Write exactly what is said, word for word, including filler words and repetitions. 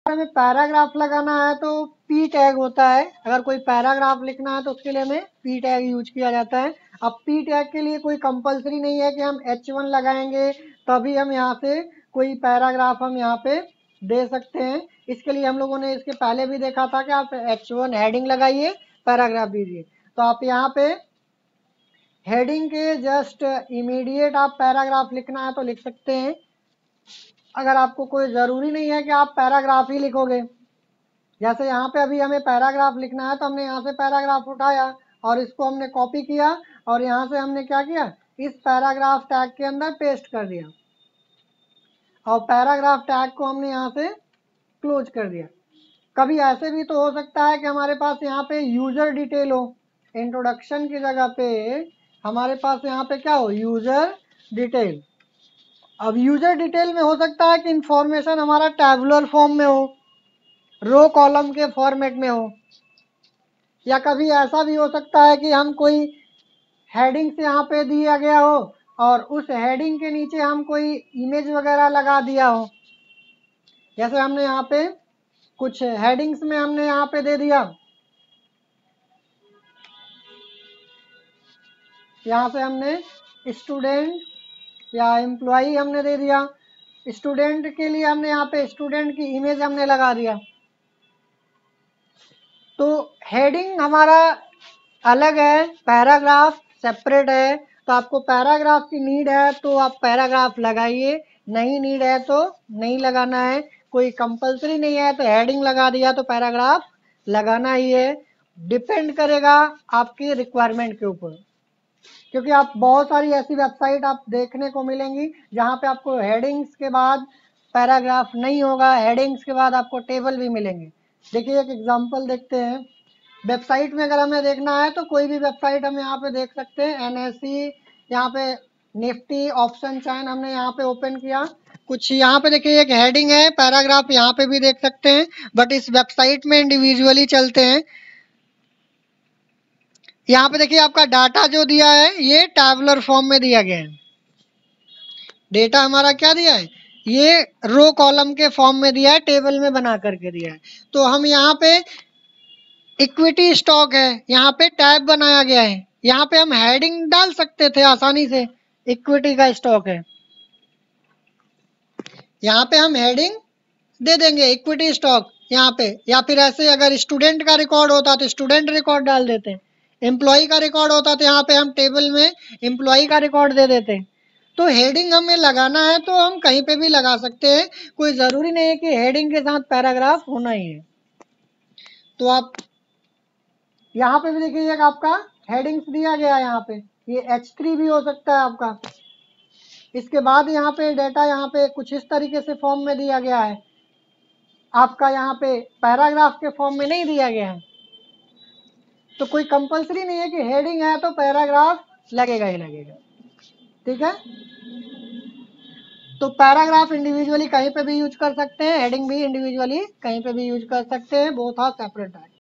हमें पैराग्राफ लगाना है तो पी टैग होता है। अगर कोई पैराग्राफ लिखना है तो उसके लिए हमें पी टैग यूज किया जाता है। अब पी टैग के लिए कोई कंपलसरी नहीं है कि हम एच वन लगाएंगे तभी हम यहाँ से कोई पैराग्राफ हम यहाँ पे दे सकते हैं। इसके लिए हम लोगों ने इसके पहले भी देखा था कि आप एच वन हेडिंग लगाइए, पैराग्राफ दीजिए। तो आप यहाँ पे हेडिंग के जस्ट इमीडिएट आप पैराग्राफ लिखना है तो लिख सकते हैं। अगर आपको कोई ज़रूरी नहीं है कि आप पैराग्राफ ही लिखोगे, जैसे यहाँ पे अभी हमें पैराग्राफ लिखना है तो हमने यहाँ से पैराग्राफ उठाया और इसको हमने कॉपी किया और यहाँ से हमने क्या किया, इस पैराग्राफ टैग के अंदर पेस्ट कर दिया और पैराग्राफ टैग को हमने यहाँ से क्लोज कर दिया। कभी ऐसे भी तो हो सकता है कि हमारे पास यहाँ पे यूज़र डिटेल हो, इंट्रोडक्शन की जगह पे हमारे पास यहाँ पे क्या हो, यूज़र डिटेल। अब यूज़र डिटेल में हो सकता है कि इंफॉर्मेशन हमारा टैबुलर फॉर्म में हो, रो कॉलम के फॉर्मेट में हो, या कभी ऐसा भी हो सकता है कि हम कोई हेडिंग्स यहाँ पे दिया गया हो और उस हेडिंग के नीचे हम कोई इमेज वगैरह लगा दिया हो। जैसे हमने यहाँ पे कुछ हेडिंग्स में हमने यहाँ पे दे दिया, यहाँ से हमने स्टूडेंट या एम्प्लॉई हमने दे दिया। स्टूडेंट के लिए हमने यहाँ पे स्टूडेंट की इमेज हमने लगा दिया। तो हेडिंग हमारा अलग है, पैराग्राफ सेपरेट है। तो आपको पैराग्राफ की नीड है तो आप पैराग्राफ लगाइए, नहीं नीड है तो नहीं लगाना है। कोई कंपलसरी नहीं है तो हेडिंग लगा दिया तो पैराग्राफ लगाना ही है। डिपेंड करेगा आपकी रिक्वायरमेंट के ऊपर, क्योंकि आप बहुत सारी ऐसी वेबसाइट आप देखने को मिलेंगी जहाँ पे आपको हेडिंग्स के बाद पैराग्राफ नहीं होगा, हेडिंग्स के बाद आपको टेबल भी मिलेंगे। देखिए एक एग्जांपल देखते हैं। वेबसाइट में अगर हमें देखना है तो कोई भी वेबसाइट हम यहाँ पे देख सकते हैं। एन एस सी, यहाँ पे निफ्टी ऑप्शन चैन हमने यहाँ पे ओपन किया। कुछ यहाँ पे देखिए एक हेडिंग है, पैराग्राफ यहाँ पे भी देख सकते हैं, बट इस वेबसाइट में इंडिविजुअली चलते हैं। यहाँ पे देखिए आपका डाटा जो दिया है ये टैबुलर फॉर्म में दिया गया है। डेटा हमारा क्या दिया है, ये रो कॉलम के फॉर्म में दिया है, टेबल में बना करके दिया है। तो हम यहाँ पे इक्विटी स्टॉक है, यहाँ पे टैब बनाया गया है, यहाँ पे हम हेडिंग डाल सकते थे आसानी से, इक्विटी का स्टॉक है, यहाँ पे हम हेडिंग दे देंगे इक्विटी स्टॉक यहाँ पे। या फिर ऐसे अगर स्टूडेंट का रिकॉर्ड होता तो स्टूडेंट रिकॉर्ड डाल देते, एम्प्लॉय का रिकॉर्ड होता तो यहाँ पे हम टेबल में एम्प्लॉय का रिकॉर्ड दे देते। तो हेडिंग हमें लगाना है तो हम कहीं पे भी लगा सकते हैं, कोई ज़रूरी नहीं है कि हेडिंग के साथ पैराग्राफ होना ही है। तो आप यहाँ पे भी देखिए आपका हेडिंग्स दिया गया है, यहाँ पे ये एच थ्री भी हो सकता है आपका। इसके बाद यहाँ पे डेटा यहाँ पे कुछ इस तरीके से फॉर्म में दिया गया है, आपका यहाँ पे पैराग्राफ के फॉर्म में नहीं दिया गया है। तो कोई कंपलसरी नहीं है कि हेडिंग है तो पैराग्राफ लगेगा ही लगेगा, ठीक है। तो पैराग्राफ इंडिविजुअली कहीं पे भी यूज कर सकते हैं, हेडिंग भी इंडिविजुअली कहीं पे भी यूज कर सकते हैं, बोथ आर सेपरेट है।